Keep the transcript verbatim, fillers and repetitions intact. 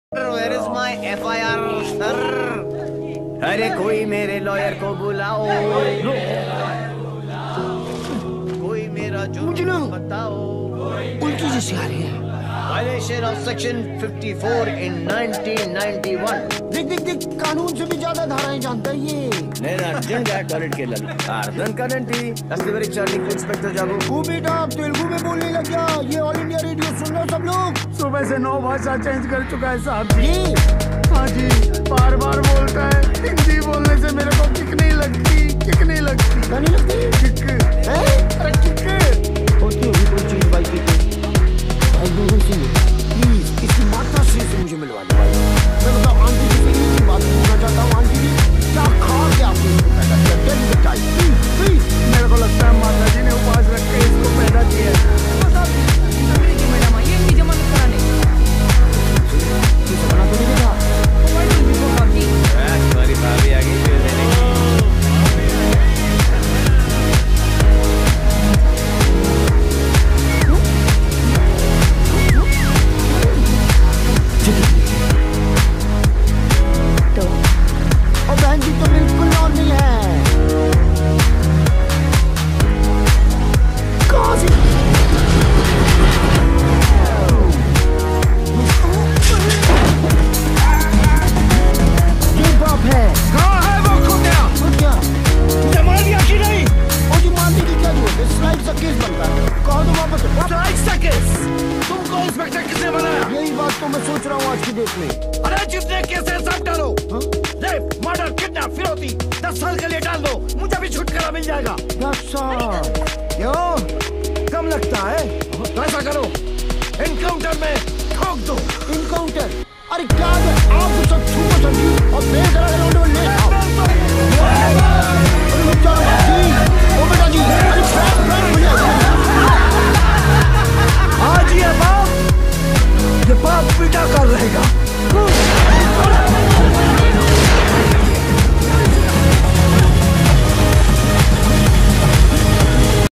Where is my F I R, sir? अरे कोई मेरे लॉयर को बुलाओ, कोई मेरा जुर्म बताओ। उल्टी जैसी आ रही है। Violation of Section fifty-four in nineteen ninety-one. देख देख देख कानून से भी ज्यादा धाराएं जानता है ये। నేను అర్జున్ గారి కెళ్ళాలి అర్థం కాదండి అసలు వెరీ చార్లింగ్ ఇన్స్పెక్టర్ जाबू वो बेटा आप तेलुगु में बोलने लग गया। ये ऑल इंडिया रेडियो सुन लो सब लोग। सुबह से नौ भाषा चेंज कर चुका है साहब जी। ये हाँ जी, बार बार बोलता है। हिंदी बोलने से मेरे को किक नहीं लगती, किक नहीं लगती। क्या नहीं लगती? किक है? अरे किक होती होगी कोई चीज भाई की। भाई दूर से प्लीज किसी माता श्री से मुझे मिलवा दो भाई। मैं बताऊँ आंटी जी से एक बात पूछना चाहता हूँ। आंटी जी क्या खा के आपने इसको पैदा किया? Tell me guys please please. मेरे को लगता है माता जी ने उपवास रख के इसको पैदा किया है। अंग्रेजी मैडम ये नहीं जमानत कराने किसी बना तो नहीं देगा। तुम्हारी भाभी आ गई फिर देने की। तो और बहन जी तो बिल्कुल नॉर्मल है। कहाँ से? ये बाप है। कहाँ है वो खुदा? और क्या? मुझे मार दिया कि नहीं? और जी मारने की क्या जरूरत है? स्लाइड सा केस बनता है। कहो तो वापस स्ट्राइक सेकंड्स। तुमको इंस्पेक्टर किसने बनाया? यही बात तो मैं सोच रहा हूँ आज की डेट में। अरे जितने केस हैं सब डालो। हाँ? रेप, मर्डर, किडनैप, फिरौती दस साल के लिए डाल दो। मुझे भी छुटकारा मिल जाएगा। दस साल क्यों? कम लगता है? तो ऐसा करो, एनकाउंटर में ठोक दो। इनकाउंटर? अरे क्या है? आप तो सब छूटो समझी और बेच रहे हो।